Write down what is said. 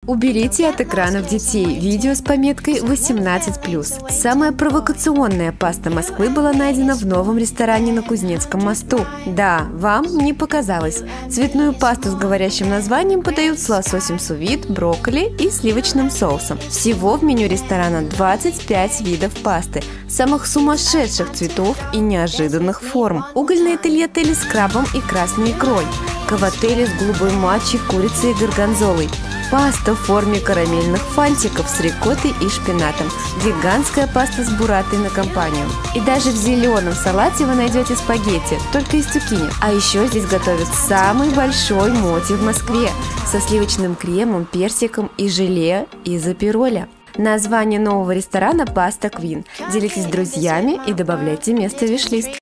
Уберите от экранов детей видео с пометкой 18+. Самая провокационная паста Москвы была найдена в новом ресторане на Кузнецком мосту. Да, вам не показалось. Цветную пасту с говорящим названием подают с лососем сувид, брокколи и сливочным соусом. Всего в меню ресторана 25 видов пасты, самых сумасшедших цветов и неожиданных форм. Угольные тольятели с крабом и красной икрой, каватели с голубой матчей, курицей и горгонзолой, паста в форме карамельных фантиков с рикоттой и шпинатом, гигантская паста с бурратой на компанию. И даже в зеленом салате вы найдете спагетти, только из цукини. А еще здесь готовят самый большой моти в Москве со сливочным кремом, персиком и желе из апероля. Название нового ресторана «Паста Квин». Делитесь с друзьями и добавляйте место в виш-лист.